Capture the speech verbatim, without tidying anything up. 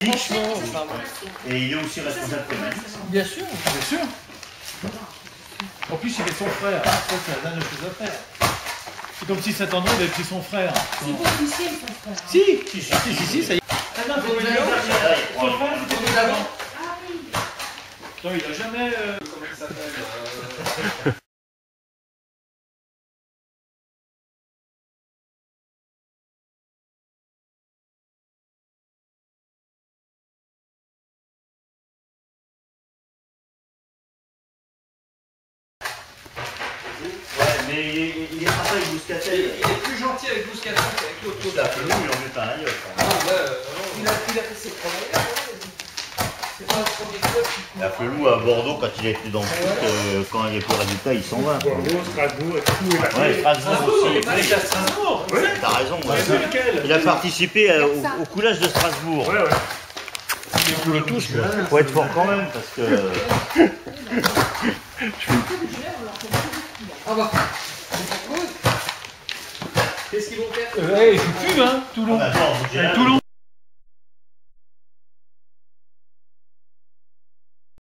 Franchement, enfin, Et il est aussi responsable pénaliste. bien sûr, bien sûr. En plus, il est son frère. Ça, c'est la dernière chose à faire. C'est comme si Saint-André avait pris son frère. C'est pas officiel, son frère. Si, si, si, si, si, ça y est. Ah non, faut le dire. Son frère, c'était plus avant. Ah oui. Non, il a jamais... euh, Comment il s'appelle euh, Ouais, mais il est, il est sympa avec Bouscatel. Il est plus gentil avec Bouscatel qu'avec l'autre. Il a fait nous, il en met pas un ailleurs. Ah ouais, euh, il a, il a fait ses premiers. C'est pas le premier club qui Il a fait nous à Bordeaux quand il a été dans le foot, euh, quand il n'y a plus de résultat, il s'en va. Bordeaux, Strasbourg et tout. Ouais, Strasbourg aussi. Il est à Strasbourg. T'as raison. Ouais. C'est lequel? Il a participé à- au, au coulage de Strasbourg. Ouais, ouais. Il le tous, quoi. Faut être fort quand même parce que. Ah bah. Qu'est-ce qu'ils vont faire? Eh, il joue plus, hein, Toulon. Ah, bah, attends, Eh, Toulon.